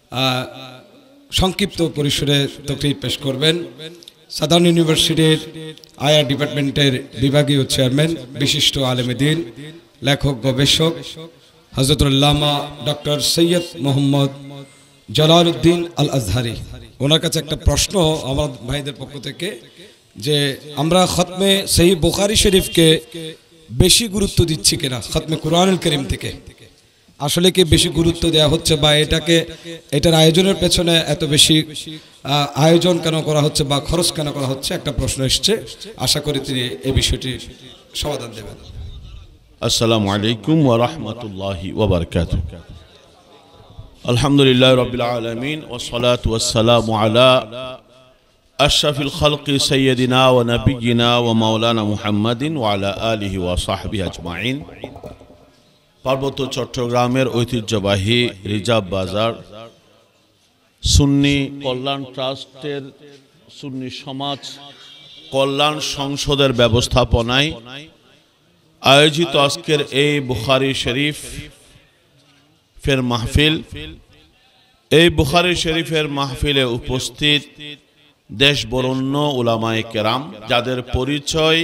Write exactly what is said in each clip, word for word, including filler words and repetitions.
সংক্ষিপ্ত পরিসরে তকরির পেশ করবেন সাদার্ন ইউনিভার্সিটির আইআর ডিপার্টমেন্টের বিভাগীয় চেয়ারম্যান বিশিষ্ট আলেম দ্বীন লেখক গবেষক হযরত আল্লামা ডক্টর সৈয়দ মোহাম্মদ জালালউদ্দিন আল আজহারি। ওনার কাছে একটা প্রশ্ন আমার ভাইদের পক্ষ থেকে, যে আমরা খতমে সহিহ বুখারী শরীফকে বেশি গুরুত্ব দিচ্ছি কিনা খতমে কুরআনুল কারীম থেকে, আসলে কি বেশি গুরুত্ব দেওয়া হচ্ছে বা এটাকে এটার আয়োজনের পেছনে এত বেশি আয়োজন কেন করা হচ্ছে বা খরচ কেন করা হচ্ছে, একটা প্রশ্ন এসছে। আশা করি তিনি এই বিষয়টি সমাধান দেবেন। আসসালামু আলাইকুম ওয়া রাহমাতুল্লাহি ওয়া বারাকাতুহু। আলহামদুলিল্লাহি রাব্বিল আলামিন ওয়া সলাতু ওয়াস সালামু আলা আশরাফিল খালকি সাইয়্যিদিনা ওয়া নাবিয়্যিনা ওয়া মাওলানা মুহাম্মাদিন ওয়া আলা আলিহি ওয়া সাহবিহি আজমাইন। পার্বত্য চট্টগ্রামের ঐতিহ্যবাহী রিজার্ভ বাজার সুন্নি কল্যাণ ট্রাস্টের সুন্নি সমাজ কল্যাণ সংসদের ব্যবস্থাপনায় আয়োজিত আজকের এই বুখারী শরীফ ফের মাহফিল, এই বুখারী শরীফের মাহফিলে উপস্থিত দেশ বরেণ্য উলামায়ে কেরাম, যাদের পরিচয়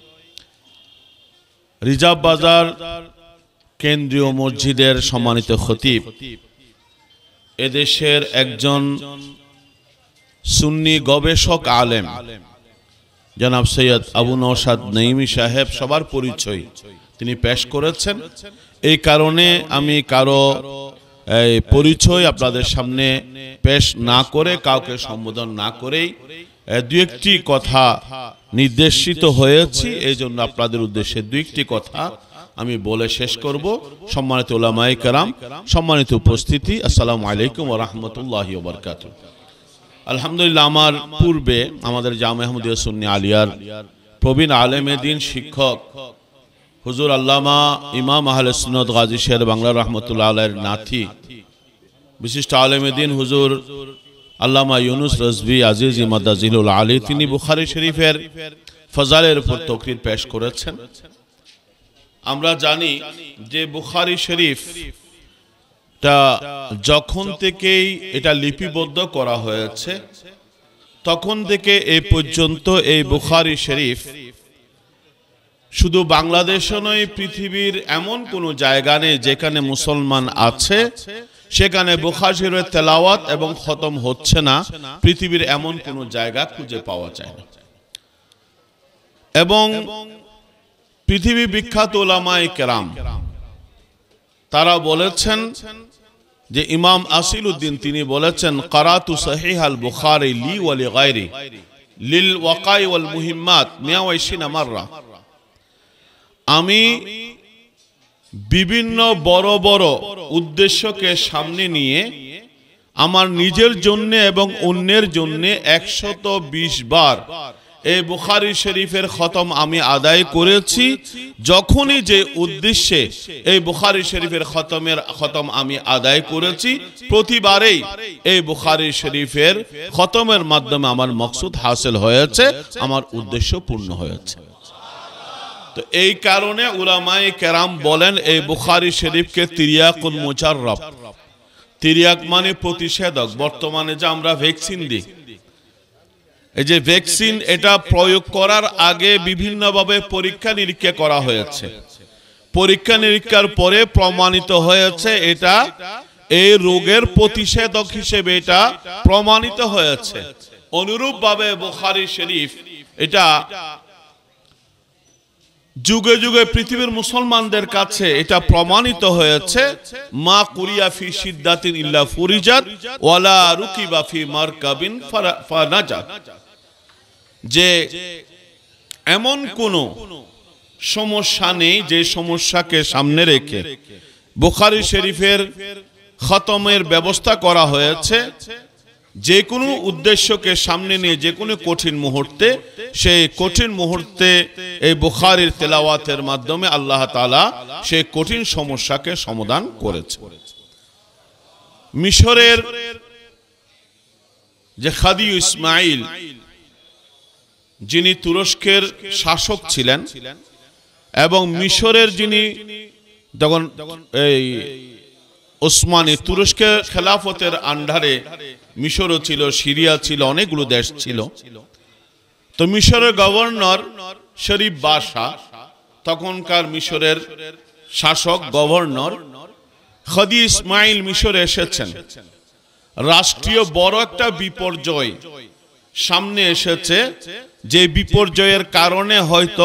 রিজার্ভ বাজার কেন্দ্রীয় মসজিদের সম্মানিত খতিব, এদেশের একজন সুন্নি গবেষক আলেম জনাব সৈয়দ আবু নওশাদ নাঈমী সাহেব, সবার পরিচয় তিনি পেশ করেছেন। এই কারণে আমি কারো এই পরিচয় আপনাদের সামনে পেশ না করে, কাউকে সম্বোধন না করেই দু একটি কথা নির্দেশিত হয়েছি, এই জন্য আপনাদের উদ্দেশ্যে দু একটি কথা আমি বলে শেষ করব। সম্মানিত উলামায়ে কেরাম, সম্মানিত উপস্থিতি, আসসালামু আলাইকুম ওয়া রাহমাতুল্লাহি ওয়া বারাকাতুহু। আলহামদুলিল্লাহ, আমার পূর্বে আমাদের জামে আহমদিয়া সুন্নি আলিয়ার প্রবীণ আলেমে দ্বীন শিক্ষক হুজুর আল্লামা ইমাম আহলে সুন্নাত গাজী শের বাংলা রহমতুল্লাহ আলাইহির নাতি বিশিষ্ট আলেমে দ্বীন হুজুর আল্লামা ইউনুস রাজভী আজিজ মাদাজিলুল আলী, তিনি বুখারী শরীফের ফজাইলের উপর তাকরীর পেশ করেছেন। আমরা জানি যে বুখারী শরীফ তা যখন থেকেই এটা লিপিবদ্ধ করা হয়েছে, তখন থেকে এই পর্যন্ত এই বুখারী শরীফ শুধু বাংলাদেশে নয়, পৃথিবীর এমন কোনো জায়গা নেই যেখানে মুসলমান আছে সেখানে বুখারী শরীফের তেলাওয়াত এবং খতম হচ্ছে না, পৃথিবীর এমন কোনো জায়গা খুঁজে পাওয়া যায় না। এবং পৃথিবী বিখ্যাত উলামায়ে কেরাম তারা বলেছেন যে ইমাম আসিলউদ্দিন তিনি বলেছেন, কারাতু সহিহ আল বুখারী লি ওয়া লিগায়রি লিল ওয়াকাই ওয়াল মুহিম্মাত মিয়া ওয়া ইশরিনা মাররা। আমি বিভিন্ন বড় বড় উদ্দেশ্যকে সামনে নিয়ে আমার নিজের জন্য এবং অন্যের জন্য একশত বিশ বার এই বুখারী শরীফের খতম আমি আদায় করেছি। যখনই যে উদ্দেশ্যে এই বুখারী শরীফের খতমের খতম আমি আদায় করেছি, প্রতিবারেই এই বুখারী শরীফের খতমের মাধ্যমে আমার মকসুদ হাসিল হয়েছে, আমার উদ্দেশ্য পূর্ণ হয়েছে। তো এই কারণে উলামায়ে কেরাম বলেন এই বুখারী শরীফকে তিরিয়াকুল মুজাররব, তিরিয়াক মানে প্রতিষেধক। বর্তমানে যে আমরা ভ্যাকসিন দিই, এই যে ভ্যাকসিন, এটা প্রয়োগ করার আগে বিভিন্নভাবে পরীক্ষা নিরীক্ষা করা হয়েছে। পরীক্ষা নিরীক্ষার পরে প্রমাণিত হয়েছে এটা এই রোগের প্রতিষেধক হিসেবে এটা প্রমাণিত হয়েছে। অনুরূপভাবে বুখারী শরীফ এটা যুগে যুগে পৃথিবীর মুসলমানদের কাছে এটা প্রমাণিত হয়েছে, মা কুরিয়া ফি শিদ্দাতিন ইল্লা ফুরিজাত ওয়ালা রুকিবা ফি মারকাবিন ফানাজাত, যে এমন কোন সমস্যা নেই যে সমস্যাকে সামনে রেখে বুখারী শরীফের খতমের ব্যবস্থা করা হয়েছে। যে কোনো উদ্দেশ্যকে সামনে নিয়ে যে কোনো কঠিন মুহূর্তে, সেই কঠিন মুহূর্তে এই বুখারীর তেলাওয়াতের মাধ্যমে আল্লাহ তাআলা সেই কঠিন সমস্যাকে সমাধান করেছে। মিশরের যে খাদি ইসমাইল, যিনি তুরস্কের শাসক ছিলেন, এবং মিশরের যিনি তখন এই ওসমানী তুরস্কের খেলাফতের আন্ডারে মিশরও ছিল, সিরিয়া ছিল, অনেকগুলো দেশ ছিল। তো মিশরের গভর্নর শরীফ বাদশা, তখনকার মিশরের শাসক গভর্নর খাদি ইসমাইল মিশরে এসেছেন। রাষ্ট্রীয় বড় একটা বিপর্যয় সামনে এসেছে, যে বিপর্যয়ের কারণে হয়তো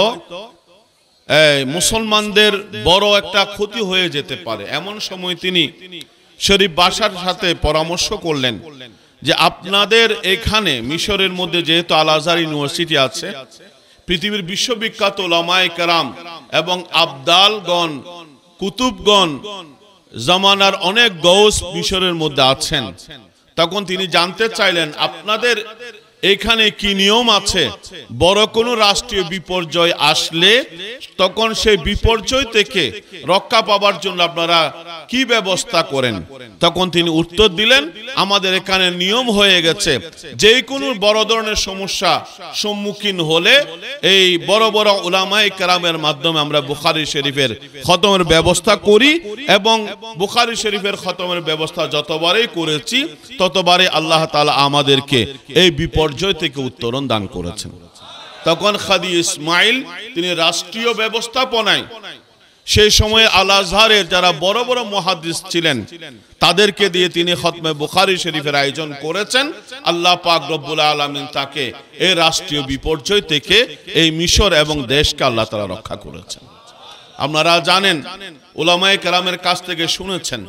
মুসলমানদের বড় একটা ক্ষতি হয়ে যেতে পারে। এমন সময় তিনি শরীফ বাদশার সাথে পরামর্শ করলেন যে আপনাদের এখানে মিশরের মধ্যে যেহেতু আল আজহার ইউনিভার্সিটি আছে, পৃথিবীর বিশ্ববিখ্যাত উলামায়ে কেরাম এবং আবদালগণ, কুতুবগণ, জামানার অনেক গৌস মিশরের মধ্যে আছেন। তখন তিনি জানতে চাইলেন আপনাদের এখানে কি নিয়ম আছে, বড় কোনো রাষ্ট্রীয় বিপর্যয় আসলে তখন সেই বিপর্যয় থেকে রক্ষা পাবার জন্য আপনারা কি ব্যবস্থা করেন? তখন তিনি উত্তর দিলেন, আমাদের এখানে নিয়ম হয়ে গেছে যে কোনো বড় ধরনের সমস্যা সম্মুখীন হলে এই বড় বড় উলামায়ে কেরামের মাধ্যমে আমরা বুখারী শরীফের খতমের ব্যবস্থা করি, এবং বুখারী শরীফের খতমের ব্যবস্থা যতবারই করেছি ততবারই আল্লাহ তাআলা আমাদেরকে এই বিপর্যয় থেকে উত্তরণ দান করেছেন। তখন খাদি ইসমাইল তিনি রাষ্ট্রীয় ব্যবস্থাপনায় সেই সময়ে আল আজহারের যারা বড় বড় মুহাদ্দিস ছিলেন তাদেরকে দিয়ে তিনি খতমে বুখারী শরীফের আয়োজন করেছেন। আল্লাহ পাক রব্বুল আলামিন তাকে এই রাষ্ট্রীয় বিপর্যয় থেকে এই মিশর এবং দেশকে আল্লাহ তাআলা রক্ষা করেছেন। আপনারা জানেন, উলামায়ে কেরামের কাছ থেকে শুনেছেন,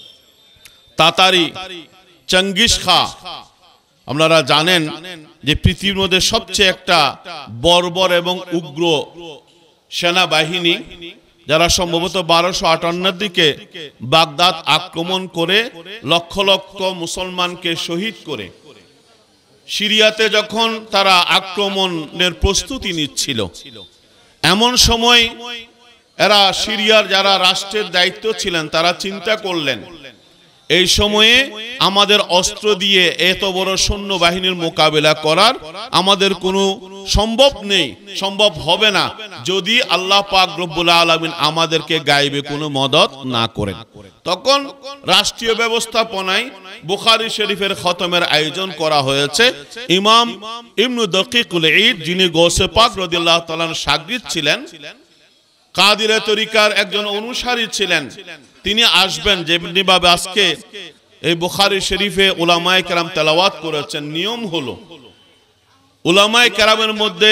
তাতারি চেঙ্গিস খা, আপনারা জানেন যে পৃথিবীর মধ্যে সবচেয়ে একটা বর্বর এবং উগ্র সেনাবাহিনী, যারা সম্ভবত বারোশো আটান্নর দিকে বাগদাদ আক্রমণ করে লক্ষ লক্ষ মুসলমানকে শহীদ করে সিরিয়াতে যখন তারা আক্রমণের প্রস্তুতি নিচ্ছিল, এমন সময় এরা সিরিয়ার যারা রাষ্ট্রের দায়িত্ব ছিলেন তারা চিন্তা করলেন এই সময়ে আমাদের অস্ত্র দিয়ে এত বড় সৈন্য বাহিনীর মোকাবেলা করার আমাদের কোনো সম্ভব নেই, সম্ভব হবে না যদি আল্লাহ পাক রব্বুল আলামিন আমাদেরকে গায়েবে কোনো মদদ না করেন। তখন রাষ্ট্রীয় ব্যবস্থাপনায় বুখারী শরীফের খতমের আয়োজন করা হয়েছে। ইমাম ইবনে দাকিকুল ঈদ, যিনি গৌসে পাক রাদিয়াল্লাহু তাআলার শাগির্দ ছিলেন, কাদিরিয়া তরিকার একজন অনুসারী ছিলেন, তিনি আসবেন। যেভাবে আজকে এই বুখারী শরীফে উলামায়ে কেরাম তেলাওয়াত করেছেন, নিয়ম হলো উলামায়ে কেরামের মধ্যে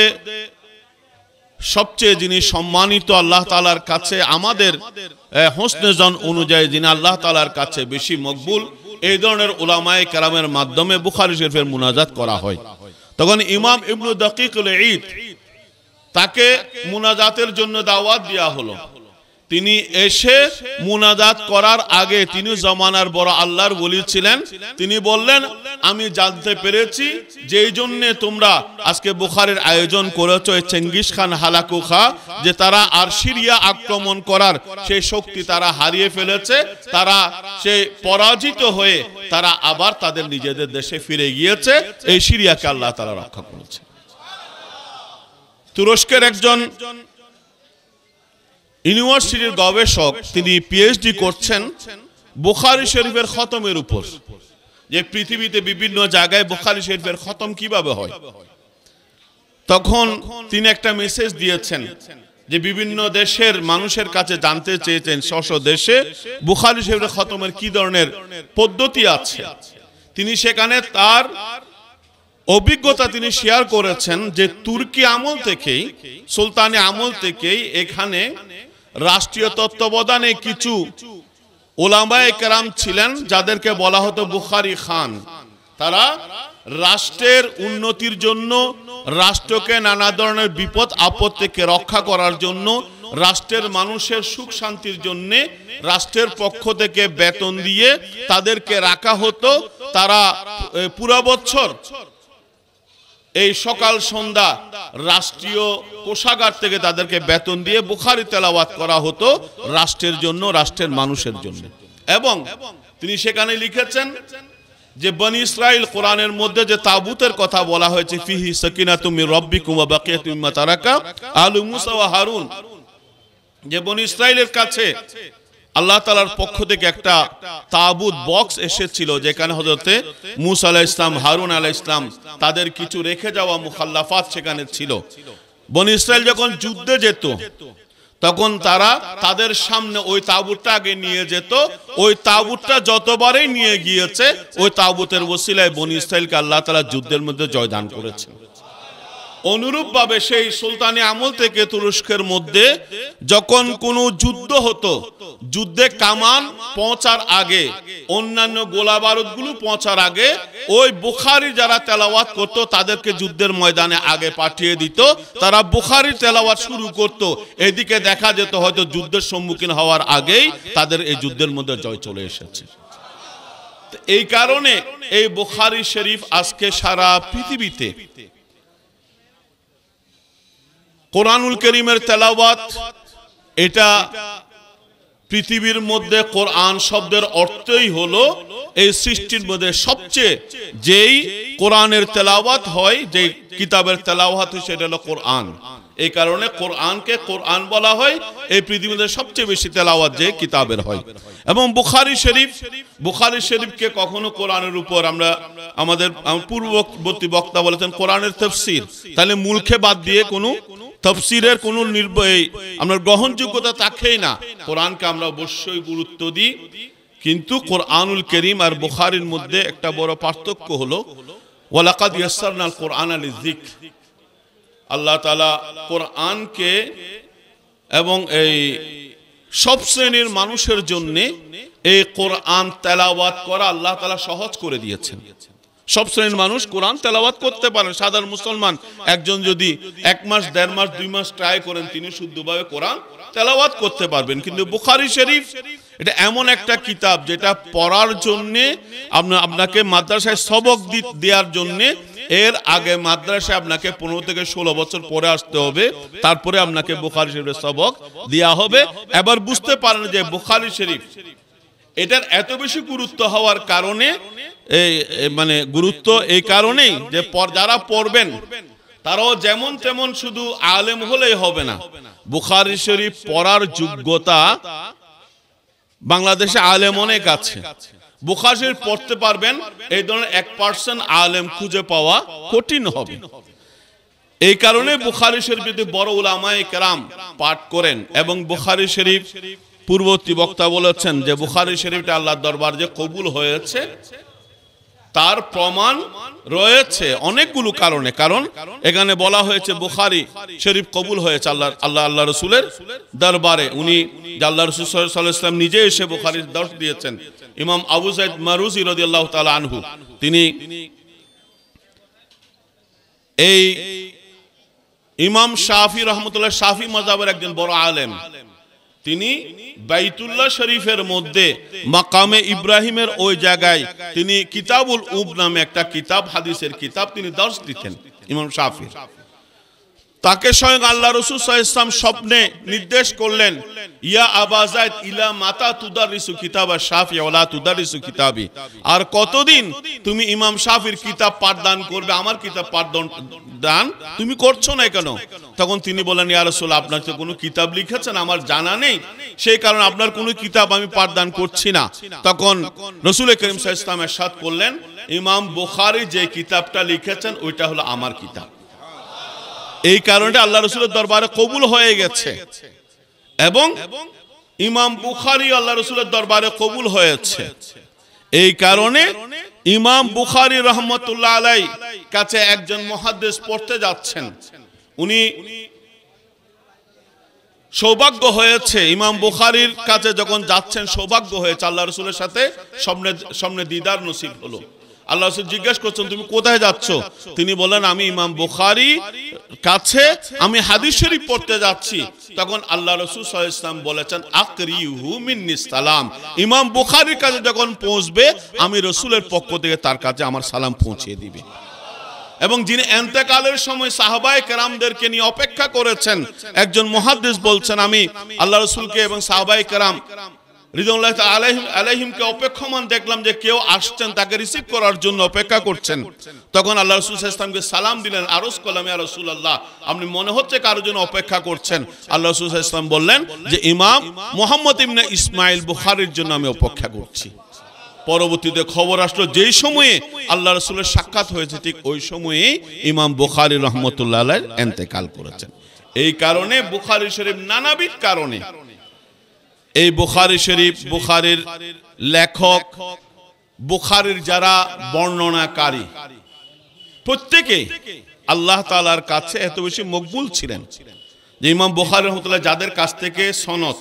সবচেয়ে যিনি সম্মানিত আল্লাহ তাআলার কাছে, আমাদের হোসনে জন অনুযায়ী যিনি আল্লাহ তাআলার কাছে বেশি মকবুল, এই ধরনের উলামায়ে কেরামের মাধ্যমে বুখারী শরীফের মুনাজাত করা হয়। তখন ইমাম ইবনে দাকিকুল ঈদ তাকে মুনাজাতের জন্য দাওয়াত দেওয়া হলো। তিনি এসে মুনাজাত করার আগে, তিনি জামানার বড় আল্লাহর ওলি ছিলেন, তিনি বললেন, আমি জানতে পেরেছি যেই জন্য তোমরা আজকে বুখারীর আয়োজন করেছো, চেঙ্গিস খান হালাকু খা, যে তারা আর সিরিয়া আক্রমণ করার সেই শক্তি তারা হারিয়ে ফেলেছে, তারা সেই পরাজিত হয়ে তারা আবার তাদের নিজেদের দেশে ফিরে গিয়েছে। এই সিরিয়াকে আল্লাহ তাআলা রক্ষা করেছে। তুরস্কের একজন ইউনিভার্সিটির গবেষক, তিনি পিএইচডি করছেন বুখারী শরীফের খতমের উপর, যে পৃথিবীতে বিভিন্ন জায়গায় বুখারী শরীফের খতম কিভাবে হয়। তখন তিনি একটা মেসেজ দিয়েছেন যে বিভিন্ন দেশের মানুষের কাছে জানতে চেয়েছেন স্ব দেশে বুখারী শরীফের খতমের কি ধরনের পদ্ধতি আছে। তিনি সেখানে তার অভিজ্ঞতা তিনি শেয়ার করেছেন যে তুর্কি আমল থেকেই, সুলতানি আমল থেকেই এখানে রাষ্ট্রীয় তত্ত্বাবধানে কিছু উলামায়ে কেরাম ছিলেন যাদেরকে বলা হতো বুখারী খান। তারা রাষ্ট্রের উন্নতির জন্য, রাষ্ট্রকে নানা ধরনের বিপদ আপদ থেকে রক্ষা করার জন্য, রাষ্ট্রের মানুষের সুখ শান্তির জন্য রাষ্ট্রের পক্ষ থেকে বেতন দিয়ে তাদেরকে রাখা হতো। তারা পুরো বছর এই সকাল সন্ধ্যা রাষ্ট্রীয় কোষাগার থেকে তাদেরকে বেতন দিয়ে বুখারী তেলাওয়াত করা হতো রাষ্ট্রের জন্য, রাষ্ট্রের মানুষের জন্য। এবং তিনি সেখানে লিখেছেন যে বনি ইসরাইল কোরআনের মধ্যে যে তাবুতের কথা বলা হয়েছে, ফিহি সাকিনাতুম মির রাব্বিকুম ওয়া বাকিয়াতুম মিম্মা তারাকা আলু মুসা ওয়া হারুন, যে বনি ইসরাইলের কাছে আল্লাহ তাআলার পক্ষ থেকে একটা তাবুত বক্স এসেছিল, যেখানে হযরতে মূসা আলাইহিস সালাম, হারুন আলাইহিস সালাম তাদের কিছু রেখে যাওয়া মুখাল্লাফাত সেখানে ছিল। বনী ইসরাইল যখন যুদ্ধে যেত তখন তারা তাদের সামনে ওই তাবুতটা আগে নিয়ে যেত। ওই তাবুতটা যতবারই নিয়ে গিয়েছে ওই তাবুতের ওসিলায় বনী ইসরাইলকে আল্লাহ তাআলা যুদ্ধের মধ্যে জয়দান করেছেন। অনুরূপভাবে সেই সুলতানি আমল থেকে তুরস্কের মধ্যে যখন কোনো যুদ্ধ হতো, যুদ্ধে কামান পৌঁছার আগে, অন্যান্য গোলা বারুদগুলো পৌঁছার আগে ওই বুখারী যারা তেলাওয়াত করত তাদেরকে যুদ্ধের ময়দানে আগে পাঠিয়ে দিত। তারা বুখারী তেলাওয়াত শুরু করত। এদিকে দেখা যেত হয়তো যুদ্ধের সম্মুখীন হওয়ার আগেই তাদের এই যুদ্ধের মধ্যে জয় চলে এসেছে। এই কারণে এই বুখারী শরীফ আজকে সারা পৃথিবীতে কোরআনুল কারীমের তেলাওয়াত, এটা পৃথিবীর মধ্যে কোরআন শব্দের অর্থই হলো এই সৃষ্টির মধ্যে সবচেয়ে যেই কোরআনের তেলাওয়াত হয়, যেই কিতাবের তেলাওয়াত হয় সেটা হলো কোরআন। এই কারণে কোরআনকে কোরআন বলা হয়। এই পৃথিবীতে সবচেয়ে বেশি তেলাওয়াত যে কিতাবের হয়। এবং বুখারী শরীফ, বুখারী শরীফকে কখনো কোরআনের উপর আমরা আমাদের পূর্ববর্তী বক্তা বলেছেন কোরআনের তাফসীর, তাহলে মূলকে বাদ দিয়ে কোনো তাফসীরের কোনো নির্ভয় আমরা গ্রহণযোগ্যতা থাকেই না। কোরআনকে আমরা অবশ্যই গুরুত্ব দিই, কিন্তু কোরআনুল কারীম আর বুখারীর মধ্যে একটা বড় পার্থক্য হলো ওয়ালাকাদ ইয়াসসারনাল কোরআনা লিযিকর। আল্লাহ তাআলা কোরআনকে এবং এই সব শ্রেণীর মানুষের জন্য এই কোরআন তেলাওয়াত করা আল্লাহ তাআলা সহজ করে দিয়েছেন। সব শ্রেণীর মানুষ কোরআন তেলাওয়াত করতে পারেন। সাধারণ মুসলমান একজন যদি এক মাস দেড় মাস দুই মাস ট্রাই করেন তিনি শুদ্ধভাবে কোরআন তেলাওয়াত করতে পারবেন। কিন্তু বুখারী শরীফ এটা এমন একটা কিতাব যেটা পড়ার জন্য আপনাকে মাদ্রাসায় সবক দেওয়ার জন্য এর আগে মাদ্রাসায় আপনাকে পনেরো থেকে ষোলো বছর পরে আসতে হবে, তারপরে আপনাকে বুখারী শরীফের সবক দেওয়া হবে। এবার বুঝতে পারেন যে বুখারী শরীফ এটার এত বেশি গুরুত্ব হওয়ার কারণে, এই মানে গুরুত্ব এই কারণেই যে যারা পড়বেন তারাও যেমন তেমন শুধু আলেম হলেই হবে না। বুখারী শরীফ পড়ার যোগ্যতা বাংলাদেশে আলেম অনেক আছে। বুখারী শরীফ পড়তে পারবেন এই ধরনের এক পার্সেন্ট আলেম খুঁজে পাওয়া কঠিন হবে। এই কারণে বুখারী শরীফ যদি বড় উলামায়ে কেরাম পাঠ করেন, এবং বুখারী শরীফ পূর্ববর্তী বক্তা বলেছেন যে বুখারী শরীফটা আল্লাহর দরবার যে কবুল হয়েছে তার প্রমাণ রয়েছে অনেকগুলো কারণে। কারণ এখানে বলা হয়েছে বুখারী শরীফ কবুল হয়েছে আল্লাহ আল্লাহ আল্লাহ রসুলের দরবারে। উনি আল্লাহ রসুল সাল্লাল্লাহু আলাইহি ওয়াসাল্লাম নিজে এসে বুখারীর দর্শ দিয়েছেন। ইমাম আবু সাঈদ মারুজি রাদিয়াল্লাহু তাআলা আনহু তিনি এই ইমাম শাফি রাহমাতুল্লাহ শাফি মাযহাবের একজন বড় আলেম। তিনি বাইতুল্লাহ শরীফের মধ্যে মাকামে ইব্রাহিমের ওই জায়গায় তিনি কিতাবুল উব নামে একটা কিতাব, হাদিসের কিতাব তিনি দর্শ দিতেন ইমাম শাফি। তাকে স্বয়ং আল্লাহ রাসূল সাল্লাল্লাহু আলাইহি ওয়াসাল্লাম স্বপ্নে নির্দেশ করলেন, ইয়া আবা যায়েদ ইলা মাতা তুদারিসু কিতাবা শাফি ওয়ালা তুদারিসু কিতাবি। আর কতদিন তুমি ইমাম শাফির কিতাব পাঠদান করবে, আমার কিতাব পাঠদান দান তুমি করছো না কেন? তখন তিনি বলেন, ইয়া রাসূল আপনার তো কোনো কিতাব লিখেছেন আমার জানা নেই, সেই কারণে আপনার কোনো কিতাব আমি পাঠদান করছি না। তখন রাসূল করিম সাল্লাল্লাহু আলাইহি ওয়াসাল্লাম ইরশাদ করলেন, ইমাম বুখারী যে কিতাবটা লিখেছেন ওইটা হলো আমার কিতাব। এই কারণে আল্লাহ রাসূলের দরবারে কবুল হয়ে গেছে, এবং ইমাম বুখারী আল্লাহ রাসূলের দরবারে কবুল হয়েছে। এই কারণে ইমাম বুখারী রাহমাতুল্লাহ আলাইহি কাছে একজন মুহাদ্দিস পড়তে যাচ্ছেন। উনি সৌভাগ্য হয়েছে ইমাম বুখারীর কাছে যখন যাচ্ছেন সৌভাগ্য হয়েছে আল্লাহ রাসূলের সাথে সামনে সামনে দিদার নসিব হলো। আল্লাহ রাসূল জিজ্ঞেস করছেন তুমি কোথায় যাচ্ছ? তিনি বলেন আমি ইমাম বুখারী কাছে আমি হাদিস শরীফ পড়তে যাচ্ছি। তখন আল্লাহ রাসূল সাল্লাল্লাহু আলাইহি ওয়াসাল্লাম বলেছেন আকরিহু মিন্নিস সালাম। ইমাম বুখারীর কাছে যখন পৌঁছবে আমি রাসূলের পক্ষ থেকে তার কাছে আমার সালাম পৌঁছে দিবে। এবং যিনি ইন্তেকালের সময় সাহাবায়ে কেরামদেরকে নিয়ে অপেক্ষা করেছেন, একজন মুহাদ্দিস বলছেন আমি আল্লাহ রাসূলকে এবং সাহাবায়ে কেরাম রিদওয়ানুল্লাহি তাআলা আলাইহিম আলাইহিমকে অপেক্ষমান দেখলাম যে কেউ আসছেন, তাকে রিসিভ করার জন্য অপেক্ষা করছেন। তখন আল্লাহ রাসূল সাল্লাল্লাহু আলাইহি ওয়াসাল্লামকে সালাম দিলেন, আরজ করলাম, ইয়া রাসূলুল্লাহ, আপনি মনে হচ্ছে কারোর জন্য অপেক্ষা করছেন। আল্লাহ রাসূল সাল্লাল্লাহু আলাইহি ওয়াসাল্লাম বললেন যে ইমাম মুহাম্মদ ইবনে ইসমাঈল বুখারীর জন্য আমি অপেক্ষা করছি। পরবর্তীতে খবর আসলো যেই সময়ে আল্লাহ রাসূলের সাক্ষাৎ হয়েছে ঠিক ওই সময়ে ইমাম বুখারী রাহমাতুল্লাহ আলাইহি ইন্তেকাল করেছেন। এই কারণে বুখারী শরীফ নানাবিধ কারণে, এই বুখারী শরীফ, বুখারীর লেখক, বুখারীর যারা বর্ণনাকারী, প্রত্যেকে আল্লাহ তাআলার কাছে এত বেশি মকবুল ছিলেন যে ইমাম বুখারী রাহমাতুল্লাহ যাদের কাছ থেকে সনদ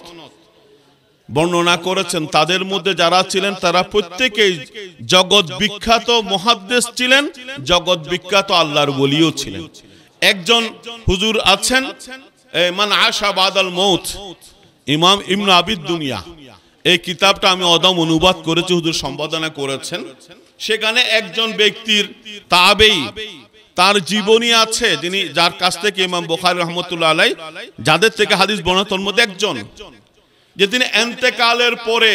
বর্ণনা করেছেন তাদের মধ্যে যারা ছিলেন তারা প্রত্যেকেই জগৎ বিখ্যাত মুহাদ্দিস ছিলেন, জগৎ বিখ্যাত আল্লাহর ওলিও ছিলেন। একজন হুজুর আছেন মান আশা বাদাল মউত, ইমাম ইবনে আবিদ দুনিয়া, এই কিতাবটা আমি অদম অনুবাদ করেছি, হুজুর সম্পাদনা করেছেন। সেখানে একজন ব্যক্তির তাবেঈ, তার জীবনী আছে, যিনি যার কাছ থেকে ইমাম বুখারী রাহমাতুল্লাহ আলাইহি যাদের থেকে হাদিস বর্ণনা, তার মধ্যে একজন যে তিনি ইন্তেকালের পরে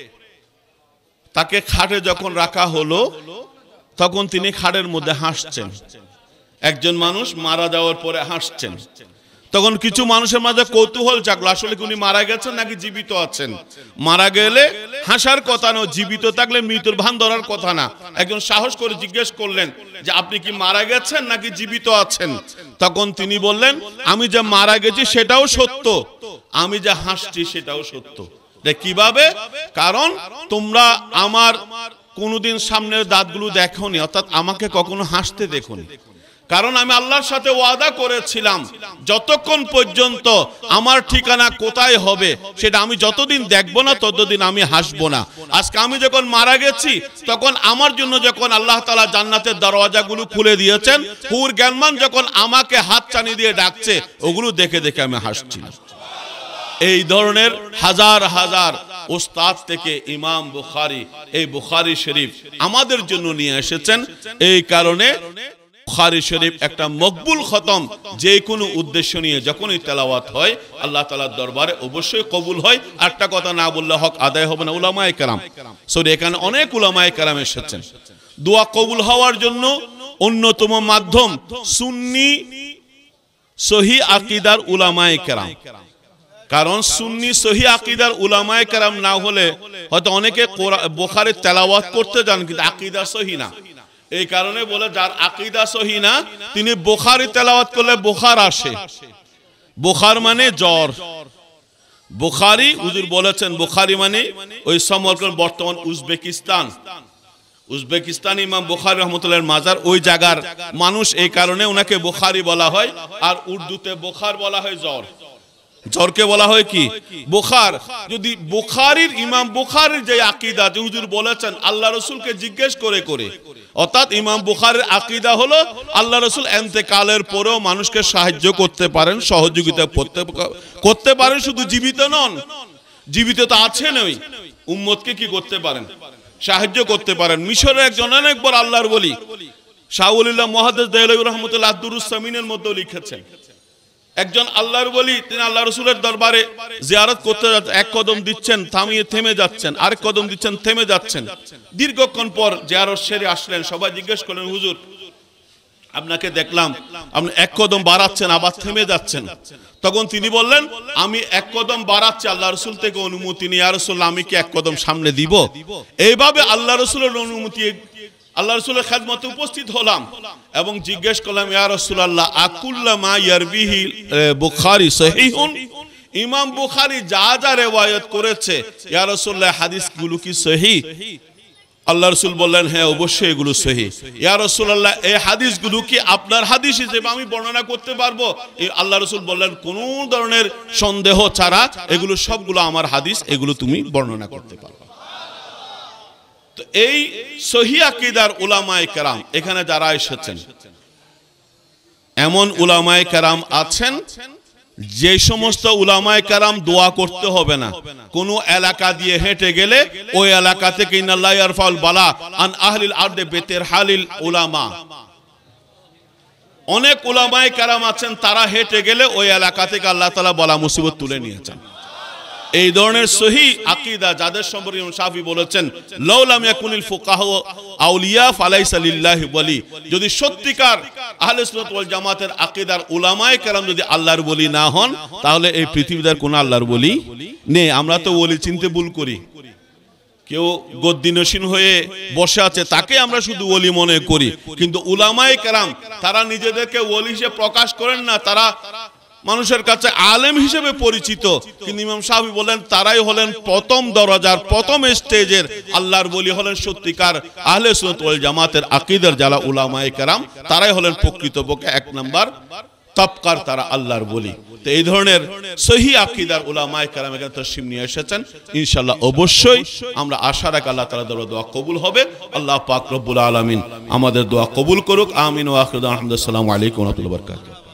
তাকে খাটে যখন রাখা হলো তখন তিনি খাটের মধ্যে হাসছেন। একজন মানুষ মারা যাওয়ার পরে হাসছেন, তখন কিছু মানুষের মাঝে কৌতূহল জাগলো, আসলে কি উনি মারা গেছেন নাকি জীবিত আছেন? মারা গেলে হাসার কথা না, জীবিত থাকলে মৃত্যুর ভান ধরার কথা না। একজন সাহস করে জিজ্ঞেস করলেন যে আপনি কি মারা গেছেন নাকি জীবিত আছেন? তখন তিনি বললেন আমি যে মারা গেছি সেটাও সত্য, আমি যে হাসছি সেটাও সত্য। কিভাবে? কারণ তোমরা আমার কোনোদিন সামনের দাঁতগুলো দেখোনি, অর্থাৎ আমাকে কখনো হাসতে দেখোনি। কারণ আমি আল্লাহর সাথে ওয়াদা করেছিলাম যতক্ষণ পর্যন্ত আমার ঠিকানা কোথায় হবে সেটা আমি যতদিন দেখব না ততদিন আমি হাসবো না। আজকে আমি যখন মারা গেছি তখন আমার জন্য যখন আল্লাহ তাআলা জান্নাতের দরওয়াজাগুলো খুলে দিয়েছেন, হুর জ্ঞানমান যখন আমাকে হাত চানি দিয়ে ডাকছে, ওগুলো দেখে দেখে আমি হাসছি। এই ধরনের হাজার হাজার উস্তাদ থেকে ইমাম বুখারী এই বুখারী শরীফ আমাদের জন্য নিয়ে এসেছেন। এই কারণে বুখারী শরীফ একটা মকবুল খতম, যে কোনো উদ্দেশ্য নিয়ে যখনই তেলাওয়াত হয় আল্লাহ তাআলার দরবারে অবশ্যই কবুল হয়। একটা কথা না বললে হক আদায় হবে না। উলামায়ে কেরাম, সরি এখানে অনেক উলামায়ে কেরাম এসেছেন। দোয়া কবুল হওয়ার জন্য অন্যতম মাধ্যম সুন্নি সহিহ আকীদার উলামায়ে কেরাম। কারণ সুন্নি সহিহ আকীদার উলামায়ে কেরাম না হলে হয়তো অনেকে বুখারী তেলাওয়াত করতে যান কিন্তু আকীদা সহিহ না। এই কারণে বলে যার আকীদা সহিহ না তিনি বুখারী তেলাওয়াত করলে বুখার আসে। বুখার মানে জ্বর। বুখারী হুজুর বলেছেন বুখারী মানে ওই সমগ্র বর্তমান উজবেকিস্তান, উজবেকিস্তান ইমাম বুখারী রাহমাতুল্লাহর মাজার, ওই জায়গার মানুষ, এই কারণে ওনাকে বুখারী বলা হয়। আর উর্দুতে বুখার বলা হয় জ্বর। জ্বরকে বলা হয় কি? বুখার। যদি বুখারীর ইমাম বুখারীর যে আকীদা যে হুজুর বলেছেন আল্লাহ রাসূলকে জিজ্ঞেস করে করে, অর্থাৎ ইমাম বুখারীর আকীদা হলো আল্লাহ রাসূল ইন্তেকালের পরেও মানুষকে সাহায্য করতে পারেন, সহযোগিতা করতে করতে পারেন, শুধু জীবিত নন, জীবিত তো আছেন, ওই উম্মতকে কি করতে পারেন? সাহায্য করতে পারেন। মিশরের একজন অনেক বড় আল্লাহর ওলি শাহ ওলিল্লাহ মুহাদ্দিস দেহলভী রাহমাতুল্লাহ আদ-দুরুস সামিনের মধ্যে লিখেছেন, একজন আল্লাহর ওলি তিনি আল্লাহ রাসূলের দরবারে জিয়ারত করতে যাচ্ছেন, এক কদম দিচ্ছেন থামিয়ে থেমে যাচ্ছেন, আরেক কদম দিচ্ছেন থেমে যাচ্ছেন। দীর্ঘক্ষণ পর জিয়ারত সেরে আসলেন, সবাই জিজ্ঞেস করলেন হুজুর আপনাকে দেখলাম আপনি এক কদম বাড়াচ্ছেন আবার থেমে যাচ্ছেন। তখন তিনি বললেন আমি এক কদম বাড়াচ্ছি আল্লাহ রাসূল থেকে অনুমতি নিয়ে, ইয়া রাসূলুল্লাহ আমি কি এক কদম সামনে দিব? এইভাবে আল্লাহ রাসূলের অনুমতি আল্লাহ রাসূলের খেদমতে উপস্থিত হলাম এবং জিজ্ঞেস করলাম ইয়া রাসূলুল্লাহ আকুল্লা মা ইয়ারবিহি বুখারী সহিহুন, ইমাম বুখারী যা যা riwayat করেছে ইয়া রাসূলুল্লাহ হাদিসগুলো কি সহিহ? আল্লাহ রাসূল বললেন হ্যাঁ অবশ্যই এগুলো সহিহ। ইয়া রাসূলুল্লাহ এই হাদিসগুলো কি আপনার হাদিস হিসেবে আমি বর্ণনা করতে পারবো? আল্লাহ রাসূল বললেন কোন ধরনের সন্দেহ ছাড়া এগুলো সবগুলো আমার হাদিস, এগুলো তুমি বর্ণনা করতে পারবে। তো এই সহিহ আকীদার উলামায়ে কেরাম এখানে যারা এসেছেন, এমন উলামায়ে কেরাম আছেন যে সমস্ত উলামায়ে কেরাম দোয়া করতে হবে না, কোন এলাকা দিয়ে হেঁটে গেলে ওই এলাকা থেকে ইন্নাল্লাহ ইয়ারফাউল বালা আন আহলিল আরদি বিতিরহালিল উলামা, অনেক উলামায়ে কেরাম আছেন তারা হেঁটে গেলে ওই এলাকা থেকে আল্লাহ তাআলা বলা মুসিবত তুলে নিয়েছেন। এই ধরনের সহি আকীদা যাদের সম্পর্কে ইমাম শাফি বলেছেন লাউ লাম ইয়াকুনিল ফুকাহা আউলিয়া ফালাইসা লিল্লাহি ওয়ালি, যদি সত্যিকার আহলে সুন্নাত ওয়াল জামাতের আকীদার উলামায়ে কেরাম যদি আল্লাহর ওলি না হন, তাহলে এই পৃথিবীতে আর কোনো আল্লাহর ওলি নেই। আমরা তো ওলি চিনতে ভুল করি। কেউ গদ্দিনসীন হয়ে বসে আছে তাকে আমরা শুধু ওলি মনে করি, কিন্তু উলামায়ে কেরাম তারা নিজেদেরকে ওলি হিসেবে প্রকাশ করেন না, তারা মানুষের কাছে আলেম হিসেবে পরিচিত। কিন্তু ইমাম শাফি বলেন তারাই হলেন প্রথম দরজার প্রথম স্টেজের আল্লাহর ওলি, হলেন সত্যিকার আহলে সুন্নাত ওয়াল জামাতের আকীদার যারা উলামায়ে কেরাম, তারাই হলেন প্রকৃতপক্ষে এক নাম্বার তবকার তারা আল্লাহর ওলি। তো এই ধরনের সহি আকীদার উলামায়ে কেরাম এখানে তাশরীফ নিয়ে এসেছেন। ইনশাআল্লাহ অবশ্যই আমরা আশা রাখি আল্লাহ তাআলা দরবারে দোয়া কবুল হবে। আল্লাহ পাক রব্বুল আলামিন আমাদের দোয়া কবুল করুক। আমিন ওয়া আখিরু দাওয়ানা আলহামদুলিল্লাহি ওয়া আসসালামু আলাইকুম ওয়া রাহমাতুল্লাহি ওয়া বারাকাতুহু।